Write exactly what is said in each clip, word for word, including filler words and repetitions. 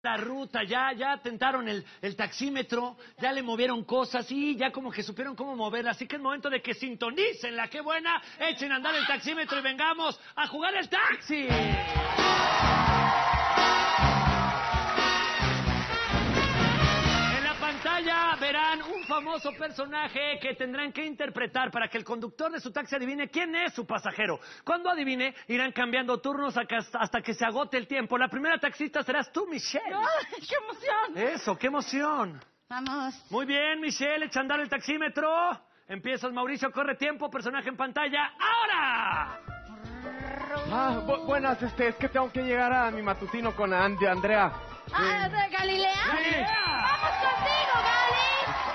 la ruta, ya, ya tentaron el, el taxímetro, ya le movieron cosas y ya como que supieron cómo moverla. Así que es momento de que sintonicen la Qué Buena, echen a andar el taxímetro y vengamos a jugar el taxi. En la pantalla verán un famoso personaje que tendrán que interpretar para que el conductor de su taxi adivine quién es su pasajero. Cuando adivine, irán cambiando turnos hasta que se agote el tiempo. La primera taxista serás tú, Michelle. ¡Ay, qué emoción! Eso, qué emoción. Vamos. Muy bien, Michelle, echa a andar el taxímetro. Empiezas, Mauricio, corre tiempo, personaje en pantalla, ¡ahora! Ah, bu buenas, este, es que tengo que llegar a mi matutino con Andy, Andrea. Ah, ¿de Galilea? ¡Galilea! ¡Vamos contigo, Gali!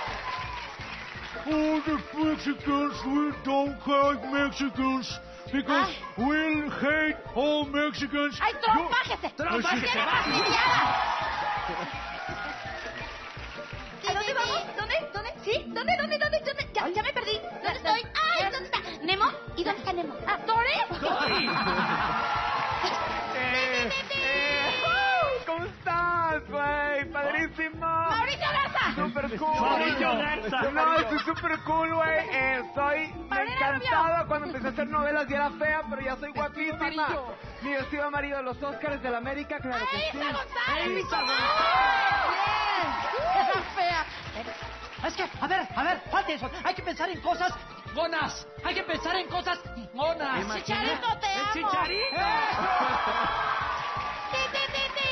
All the Mexicans, we don't hate Mexicans because Ay. we'll hate all Mexicans. ¡Ay, Trump, bájese! Trump, ¡Nos bájese, tiene bájese. fastidiada! ¿A dónde vamos? ¿Dónde? ¿Dónde? ¿Sí? ¿Dónde? ¿Dónde? ¿Dónde? ¿Dónde? Ya, ya me perdí. ¿Dónde estoy? ¡Ay! ¿Dónde está? ¿Nemo? ¿Y dónde está Nemo? ¿Ah, Dory? ¡Dory! Eh, eh, ¿Cómo estás, güey? ¡Padrísimo! ¡Mauricio Garza! ¡Súper cool! Mauricio Garza. No, estoy súper cool, güey. Eh, soy... Me Mauricio encantaba cuando empecé a hacer novelas y era fea, pero ya soy guapísima. amarillo. Mi vestido amarillo de los Óscares de la América, claro que ¡Ay, sí. Isa González! ¡Ay, Isa ¡Bien! ¡Esa fea! Es que, a ver, a ver, falta eso. Hay que pensar en cosas monas. Hay que pensar en cosas monas. ¡Chicharito, te ¡El amo! Chicharito! ¡Ti, ti, ti, ti!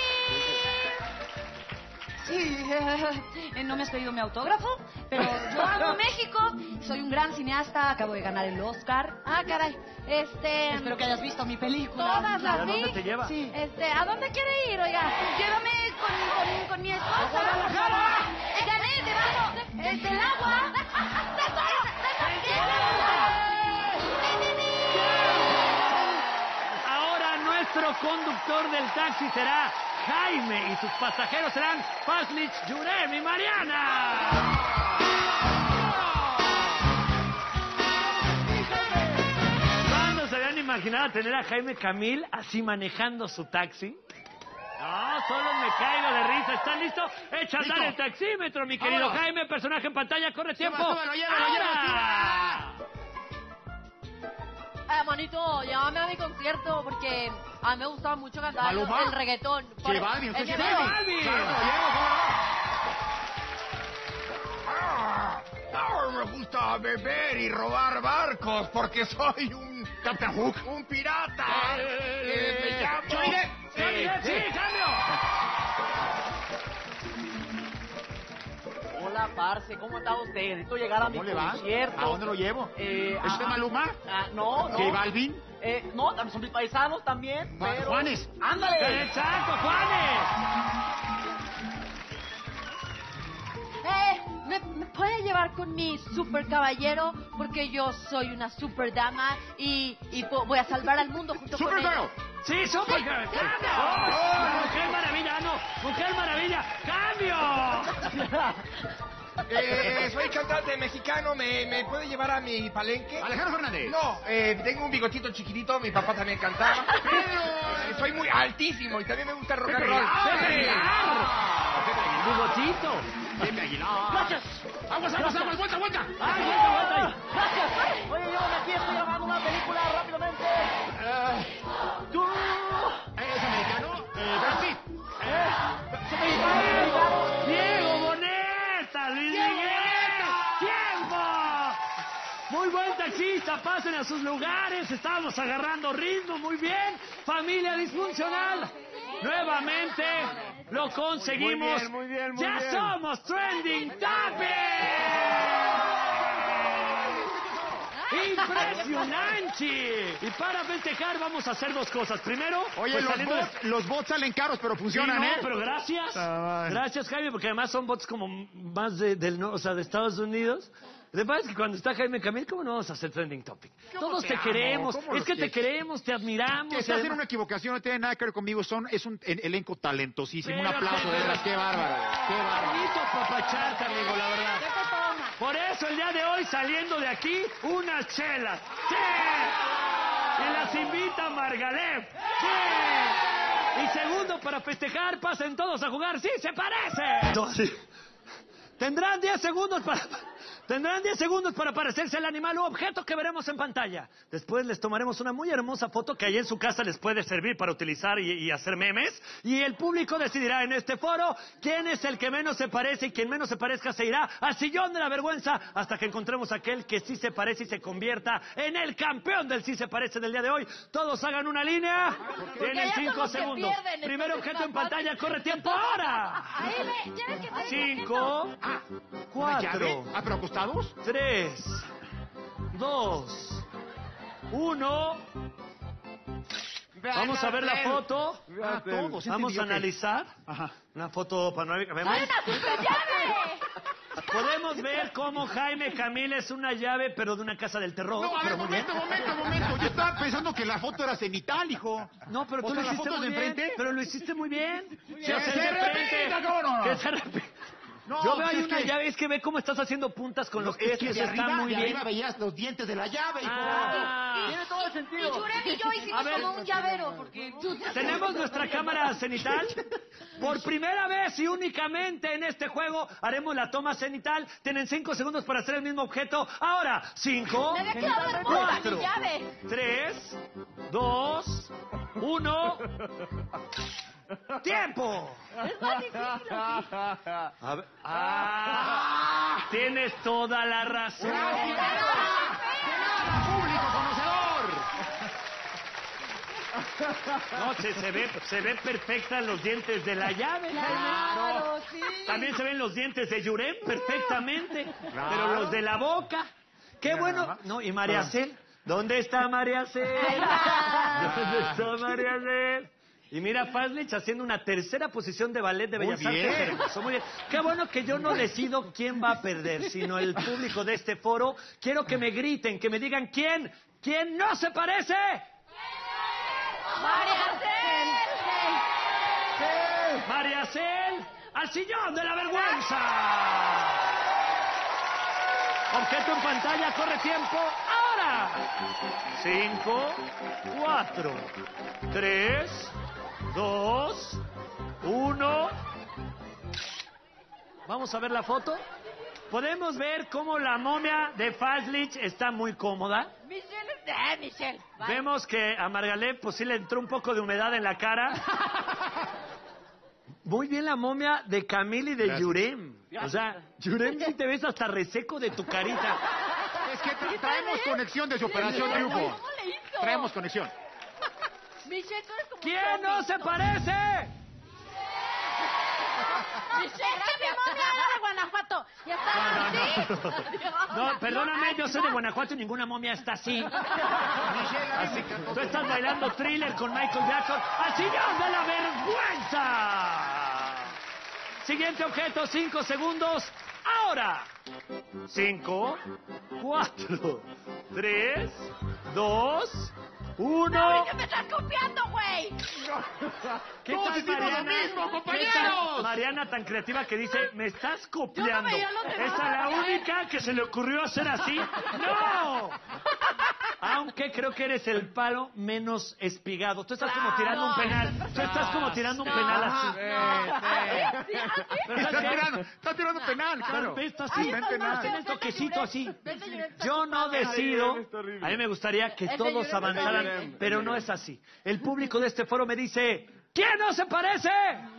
Sí, eh, no me has pedido mi autógrafo, pero yo amo México, soy un gran cineasta, acabo de ganar el Oscar. Ah, caray. Este... Espero que hayas visto mi película. Todas las ¿A vi. dónde te lleva? Sí. Este, ¿a dónde quiere ir, oiga? Llévame con, con, con mi esposa. ¡Guadalajara! Eh, Gané debajo de- del agua. ¡Tesoro! Ahora nuestro conductor del taxi será Jaime y sus pasajeros serán Paslich, Jurem y Mariana. ¿Cuándo se habían imaginado tener a Jaime Camil así manejando su taxi? No, solo me caigo de risa. ¿Están listos? Echa a andar el taxímetro, mi querido Vámonos. Jaime. Personaje en pantalla, corre tiempo. súbelo, llévalo, llévalo, ¡Ahora! Eh, manito, llévame a mi concierto porque a mí me gusta mucho cantar ¿Maluma? el reggaetón. Por- J Balvin, ¿usted el es de- Balvin? Balvin. Claro, lo llevo, ¿cómo no? Ah, me gusta beber y robar barcos porque soy un Captain Hook, un pirata. Eh, me llamo. Johnny Depp, Johnny Depp, sí, cambio. Hola, parce, ¿cómo está usted? Necesito llegar a mi ¿Cómo le va? concierto. ¿A dónde lo llevo? Eh, ¿Es usted ah, Maluma? ah, no, no. ¿J Balvin? Eh, no, también son mis paisanos también, Juan- pero... Juanes. ¡Ándale! Exacto, Juanes. Eh, ¿me, ¿me puede llevar con mi super caballero? Porque yo soy una super dama y, y po- voy a salvar al mundo junto con él. ¡Supergirl! Sí, Supergirl. ¡Cambio! ¡Oh, Mujer Maravilla, no. Mujer Maravilla, ¡cambio! Eh, soy cantante mexicano, ¿me, ¿me puede llevar a mi palenque? Alejandro Fernández. No, eh, tengo un bigotito chiquitito, mi papá también cantaba, pero eh, soy muy altísimo y también me gusta el rock and roll. Pepe Aguilar. Bigotito. Pepe Aguilar. Gracias. ¡Aguas, aguas, aguas! ¡Vuelta, vuelta! ¡Ay, vuelta, vuelta ahí! ¡Gracias! Oye, llévame aquí, estoy grabando una película rápidamente. ¿Tú eres americano? Eh, Brad Pitt. ¿Soy mexicano? ¡Diego Boneta! ¡Luis Miguel! ¡Tiempo! Muy buen taxista, pasen a sus lugares. Estamos agarrando ritmo, muy bien. Familia disfuncional. Nuevamente lo conseguimos. Muy bien, muy bien, muy ¡Ya bien. somos Trending Topic! ¡Impresionante! Y para festejar vamos a hacer dos cosas. Primero, Oye, pues, los, saliendo de- bots, los bots salen caros, pero Sí, funcionan, no, ¿eh? pero gracias. Ay. Gracias, Jaime, porque además son bots como más de, del, no- o sea, de Estados Unidos. Lo que pasa es que cuando está Jaime Camil, ¿cómo no vamos a hacer Trending Topic? Todos te te, amo? queremos, ¿Cómo es los que te quieres? queremos, te admiramos. Que y estás en además- una equivocación, no tiene nada que ver conmigo. Son, es un en- elenco talentosísimo. Un Pero aplauso, que- de verdad. Qué bárbaro. Qué bárbaro. Bonito apapacharte, amigo, la verdad. ¿Qué te toma? Por eso el día de hoy, saliendo de aquí, unas chelas. ¡Sí! Y las invita Margalef. ¡Sí! Y segundo, para festejar, pasen todos a jugar. ¡Sí se parece! No, sí. Tendrán diez segundos para... Tendrán diez segundos para parecerse al animal u objeto que veremos en pantalla. Después les tomaremos una muy hermosa foto que ahí en su casa les puede servir para utilizar y, y hacer memes. Y el público decidirá en este foro quién es el que menos se parece, y quien menos se parezca se irá al sillón de la vergüenza hasta que encontremos aquel que sí se parece y se convierta en el campeón del sí se parece del día de hoy. Todos hagan una línea. Tienen cinco segundos. pierden, Primer entonces, objeto en más pantalla, fácil. corre tiempo ahora. Ahí ve, ya ves que está Cinco, Ah, cuatro, Ah, pero acostados. tres, dos, uno. Vamos a ver la foto. Ah, todos. ¿sí Vamos entendí? a Ok. analizar. Ajá. Una foto panorámica. ¿Vemos? ¡Hay una super llave! Podemos ver cómo Jaime Camil es una llave, pero de una casa del terror. No, a ver, pero muy bien. momento, momento, momento. Yo estaba pensando que la foto era cenital, hijo. No, pero O tú sea, lo la hiciste foto muy de bien. enfrente. Pero lo hiciste muy bien. bien. Sí, o sea, ¡Que el se de frente. repita, no, no, no. Que se repita. No, Yo veo pues ahí es una que- llave, es que ve cómo estás haciendo puntas con los Es pies, que eso de está arriba, muy de bien. arriba veías los dientes de la llave, hijo. Ah. Tiene todo el Y sentido. Jurem y yo A hicimos ver. como un llavero, porque tú... Tenemos nuestra cámara cenital. Por primera vez y únicamente en este juego haremos la toma cenital. Tienen cinco segundos para hacer el mismo objeto. Ahora, cinco, Me había quedado hermosa cuatro, mi llave. tres, dos, uno. ¡Tiempo! Es más difícil así. A ver. ¡Ah! Tienes toda la razón. ¡Público conocedor! No, se, se ve, se ven perfectas los dientes de la llave. Claro, sí. También se ven los dientes de Yurem perfectamente, pero los de la boca. Qué bueno. No, y María Cel. ¿Dónde está María Cel? ¿Dónde está María Cel? Y mira, Fazlich haciendo una tercera posición de ballet de Muy Bellas Artes. bien. Hermoso, muy bien. Qué bueno que yo no decido quién va a perder, sino el público de este foro. Quiero que me griten, que me digan quién, quién no se parece. ¡María Cel! María Cel, al sillón de la vergüenza. Objeto en pantalla, corre tiempo, ahora. Cinco, cuatro, tres, dos, uno. Vamos a ver la foto. Podemos ver cómo la momia de Fazlich está muy cómoda. Michelle es... ¡Eh, Michelle! Vale. Vemos que a Margalef pues sí le entró un poco de humedad en la cara. Muy bien la momia de Camil y de Gracias. Yurem. O sea, Yurem sí te ves hasta reseco de tu carita. Es que tra- traemos conexión de su operación triunfo. ¿Cómo le hizo? Traemos conexión. Michelle, tú eres como... ¿Quién no se parece? Michelle, es que mi momia era de Guanajuato. Y está así. No, perdóname, yo soy de Guanajuato y ninguna momia está así. Así que tú estás bailando Thriller con Michael Jackson al sillón de la vergüenza. Siguiente objeto, cinco segundos. Ahora. Cinco, cuatro, tres, dos, uno. ¡Mauricio, me estás copiando, güey! ¿Qué Todos tal, hicimos lo Mariana? mismo, ¿Qué compañeros? tal Mariana tan creativa que dice, me estás copiando? Yo no veía los demás. ¿Esa es la única que se le ocurrió hacer así? ¡No! Aunque creo que eres el palo menos espigado. Tú estás como Claro. tirando un penal. Tú estás como tirando un penal así. Pero Está ¿sabes qué? tirando, está tirando penal, claro. Pero esto Ay, así, está tiene mal. el toquecito así. Vete, Yurem, está Yo no ocupado. decido. Ay, está horrible. A mí me gustaría que Ese todos Yurem está avanzaran, horrible. pero no es así. El público de este foro me dice, ¿quién no se parece?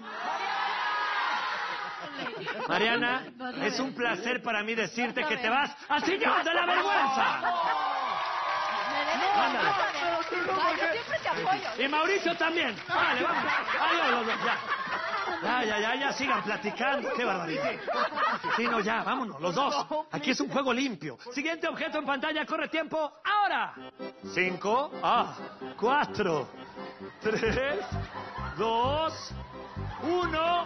Mariana, es un placer para mí decirte que te vas al sillón de la vergüenza. Me debes Ándale. Ay, yo siempre te apoyo. Y Mauricio también. Vale, vamos. Adiós, los dos, ya. Ya, ya, ya, ya, sigan platicando. Qué barbaridad. Sí, no, ya, vámonos, los dos. Aquí es un juego limpio. Siguiente objeto en pantalla, corre tiempo, ahora. Cinco, ah, cuatro, tres, dos, uno.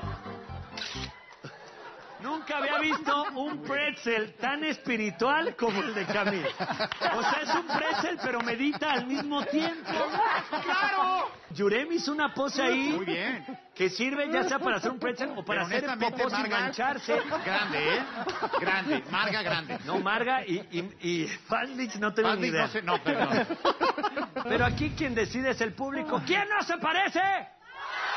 Nunca había visto un pretzel tan espiritual como el de Camil. O sea, es un pretzel, pero medita al mismo tiempo. ¡Claro! Yurem hizo una pose ahí Muy bien. que sirve ya sea para hacer un pretzel o para Pero hacer honestamente, popó sin Marga, mancharse. Grande, ¿eh? Grande, Marga grande. No, Marga y, y, y Fazlich no tengo ni Fazlich idea. no sé- no, perdón. Pero aquí quien decide es el público. ¿Quién no se parece?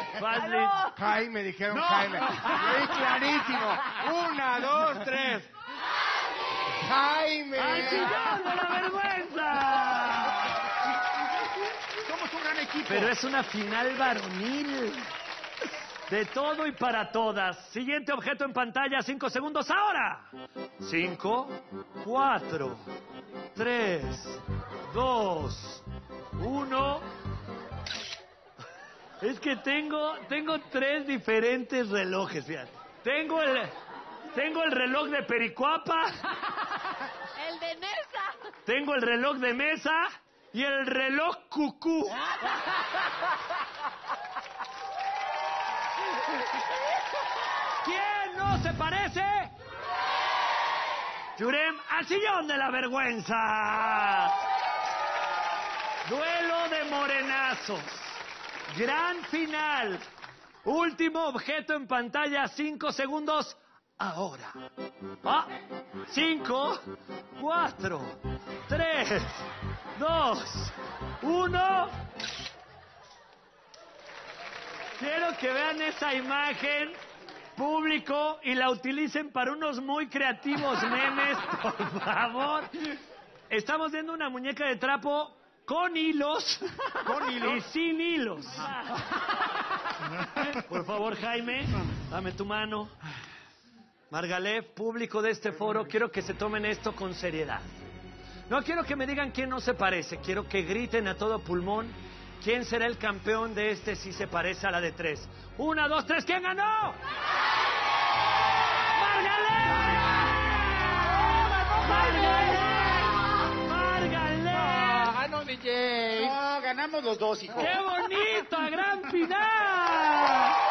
Fácil. Jaime, dijeron No. Jaime. Muy clarísimo. Una, dos, tres. Jaime. ¡Al sillón de la vergüenza! Somos un gran equipo. Pero es una final varonil. De todo y para todas. Siguiente objeto en pantalla, cinco segundos ahora. Cinco, cuatro, tres, dos, uno. Es que tengo, tengo tres diferentes relojes, fíjate. Tengo el, tengo el reloj de Pericuapa, El de mesa. tengo el reloj de mesa y el reloj cucú. ¿Quién no se parece? Yurem, al sillón de la vergüenza. Duelo de morenazos. Gran final. Último objeto en pantalla, cinco segundos. Ahora. Ah, cinco, cuatro, tres, dos, uno. Quiero que vean esa imagen, público, y la utilicen para unos muy creativos memes, por favor. Estamos viendo una muñeca de trapo con hilos, Con hilos. y sin hilos. Por favor, Jaime, dame tu mano. Margalef, público de este foro, quiero que se tomen esto con seriedad. No quiero que me digan quién no se parece, quiero que griten a todo pulmón quién será el campeón de este si se parece a la de tres. Una, dos, tres, ¿quién ganó? ¡Margalef! ¡Margalef! ¡Margalef! Ah, no, D J. No, ganamos los dos, hijo. ¡Qué bonita, gran final!